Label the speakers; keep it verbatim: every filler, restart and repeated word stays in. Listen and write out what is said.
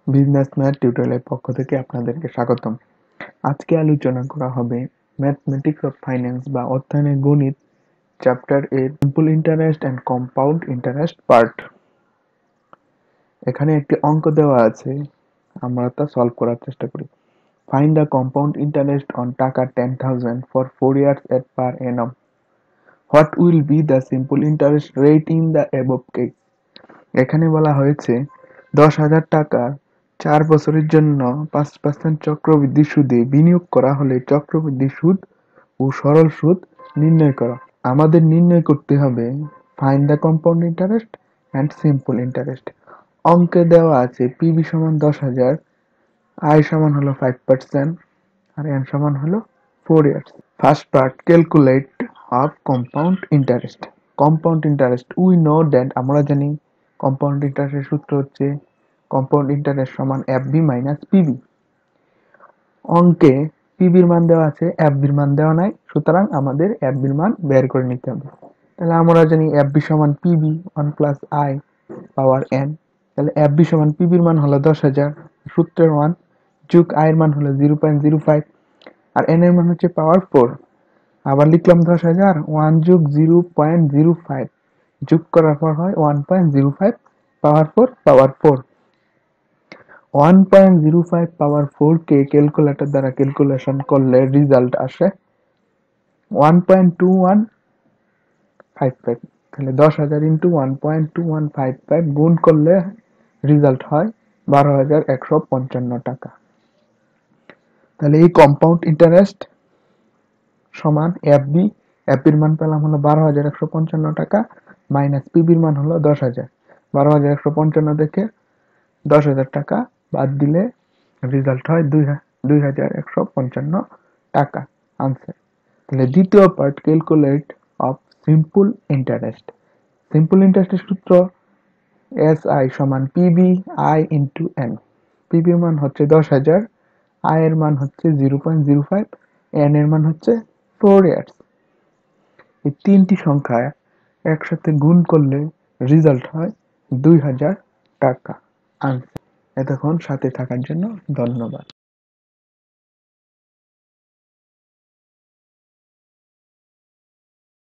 Speaker 1: Business math টিউটোরিয়ালের পক্ষ থেকে আপনাদেরকে স্বাগতম। আজকে আলোচনা করা হবে ম্যাথমেটিক্স অফ ফাইন্যান্স বা অর্থায়নের গণিত চ্যাপ্টার এর simple interest and compound interest part. এখানে একটি অঙ্ক দেওয়া আছে, আমরা তা সলভ করার চেষ্টা করি। Find the compound interest on taka ten thousand for four years at per annum. What will be the simple interest rate in the above case? এখানে বলা হয়েছে দশ হাজার টাকা চার বছরের জন্য পাঁচ পার্সেন্ট চক্রবৃদ্ধি সুদে বিনিয়োগ করা হলে চক্রবৃদ্ধি সুদ ও সরল সুদ নির্ণয় করা। আমাদের নির্ণয় করতে হবে find the compound interest and simple interest. অঙ্কে দেওয়া আছে পিবি সমান দশ হাজার, আই সমান হলো ফাইভ পার্সেন্ট আর এন সমান হলো four years. First part, calculate of compound interest. Compound interest we know that, আমরা জানি কম্পাউন্ড ইন্টারেস্টের সূত্র হচ্ছে কম্পাউন্ড ইন্টারেস্ট সমান এফবি মাইনাস পিবি। অঙ্কে পিবির মান দেওয়া আছে, এফবির মান দেওয়া নাই, সুতরাং আমাদের এফবির মান বের করে নিতে হবে। তাহলে আমরা জানি এফবি সমান PB one plus I power N. তাহলে এফবি সমান পিবির মান হলো দশ হাজার, সূত্রের ওয়ান, যুগ আয়ের মান হলো জিরো পয়েন্ট জিরো ফাইভ আর এন এর মান হচ্ছে পাওয়ার ফোর। আবার লিখলাম দশ হাজার, ওয়ান যুগ জিরো পয়েন্ট জিরো ফাইভ যোগ করার পর হয় one point zero five power four power four. One point zero five power four কে ক্যালকুলেটর দ্বারা ক্যালকুলেশন করলে রেজাল্ট আসে one point two one five five. তাহলে দশ হাজার into one point two one five five গুণ করলে রেজাল্ট হয় বারো হাজার একশো পঞ্চান্ন টাকা। তাহলে এই কম্পাউন্ড ইন্টারেস্ট সমান এফবি, এফবির মান পেলাম হলো বারো হাজার একশো পঞ্চান্ন টাকা মাইনাস পিবির মান হলো দশ হাজার। বারো হাজার একশো পঞ্চান্ন থেকে দশ হাজার টাকা বাদ দিলে রেজাল্ট হয় দুই দুই হাজার একশো পঞ্চান্ন টাকা আনসার। তাহলে দ্বিতীয় part, calculate of simple interest. Simple ইন্টারেস্টের সূত্র এস আই সমান পিবি আই ইন্টু এন। পিবির মান হচ্ছে দশ হাজার, আই এর মান হচ্ছে zero point zero five, N এর মান হচ্ছে ফোর ইয়ার্স। এই তিনটি সংখ্যা একসাথে গুণ করলে রেজাল্ট হয় দুই হাজার টাকা আনসার। এতক্ষণ সাথে থাকার জন্য ধন্যবাদ।